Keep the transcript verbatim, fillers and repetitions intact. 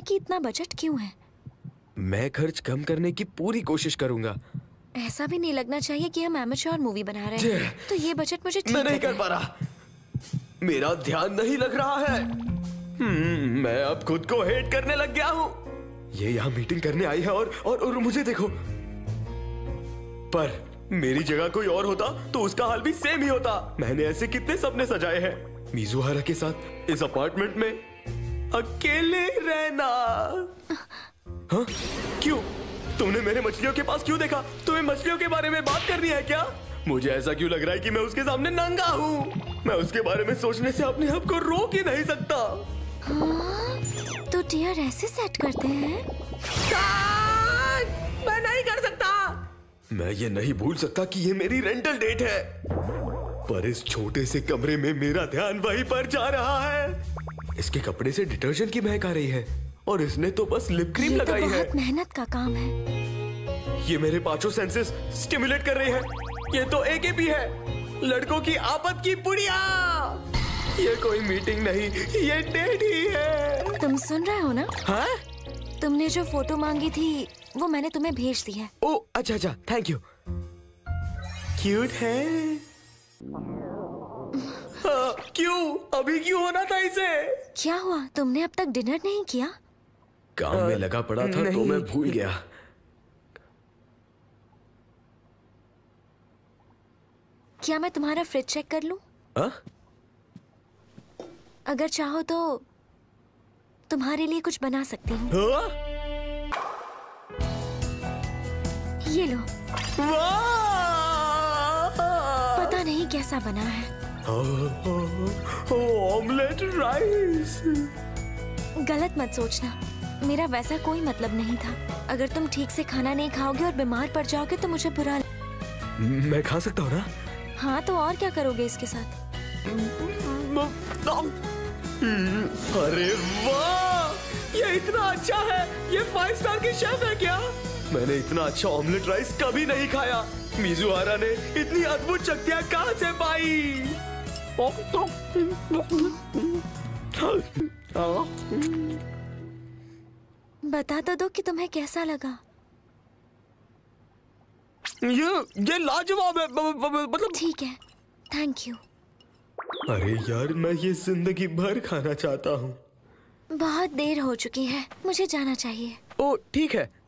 है कि इतना बजट क्यों है? मैं खर्च कम करने की पूरी कोशिश करूंगा। ऐसा भी नहीं लगना चाहिए कि हम एमेच्योर मूवी बना रहे हैं। तो ये बजट मुझे ठीक मैं नहीं लगा कर है। पा रहा, मेरा ध्यान नहीं लग रहा है। हम्म, मैं अब खुद को हेट करने लग गया हूँ। ये यहाँ मीटिंग करने आई है और और, और मुझे देखो। पर मेरी जगह कोई और होता तो उसका हाल भी सेम ही होता। मैंने ऐसे कितने सपने सजाए हैं मिजुहारा के साथ इस अपार्टमेंट में अकेले रहना। हाँ? क्यों? तुमने मेरे मछलियों के पास क्यों देखा? तुम्हें मछलियों के बारे में बात करनी है क्या? मुझे ऐसा क्यों लग रहा है कि मैं उसके सामने नंगा हूँ? मैं उसके बारे में सोचने से अपने आप को रोक ही नहीं सकता। हाँ? तो डियर ऐसे सेट करते हैं? मैं नहीं कर सकता। मैं ये नहीं भूल सकता कि ये मेरी रेंटल डेट है। पर इस छोटे से कमरे में मेरा ध्यान वहीं पर जा रहा है। इसके कपड़े से डिटर्जेंट की महक आ रही है और इसने तो बस लिप क्रीम लगाई है। ये तो बहुत मेहनत का काम है। ये मेरे पांचों सेंसेस स्टिमुलेट कर रही है। ये तो ए के पी है, लड़कों की आपत की पुड़िया। ये कोई मीटिंग नहीं, ये डेट ही है। तुम सुन रहे हो ना? हाँ? तुमने जो फोटो मांगी थी वो मैंने तुम्हें भेज दी है। ओ अच्छा अच्छा, थैंक यू। क्यूट है। हाँ, क्यों? अभी क्यों होना था इसे? क्या हुआ? तुमने अब तक डिनर नहीं किया? काम में लगा पड़ा था तो मैं भूल गया। क्या मैं तुम्हारा फ्रिज चेक कर लूं? आ? अगर चाहो तो तुम्हारे लिए कुछ बना सकती हूँ। हाँ? ये लो। वाह! पता नहीं कैसा बना है। Omelette rice. गलत मत सोचना, मेरा वैसा कोई मतलब नहीं था। अगर तुम ठीक से खाना नहीं खाओगे और बीमार पड़ जाओगे तो मुझे बुरा। मैं खा सकता हूँ ना? हाँ, तो और क्या करोगे इसके साथ? अरे वाह! ये इतना अच्छा है। ये फाइव स्टार के शेफ है क्या? मैंने इतना अच्छा ऑमलेट राइस कभी नहीं खाया। मिजुहारा ने इतनी अद्भुत शक्तियाँ कहाँ से पाई? बता तो दो कि तुम्हें कैसा लगा। ये ये लाजवाब है। मतलब ठीक है, थैंक यू। अरे यार, मैं ये जिंदगी भर खाना चाहता हूँ। बहुत देर हो चुकी है, मुझे जाना चाहिए। ओ ठीक है,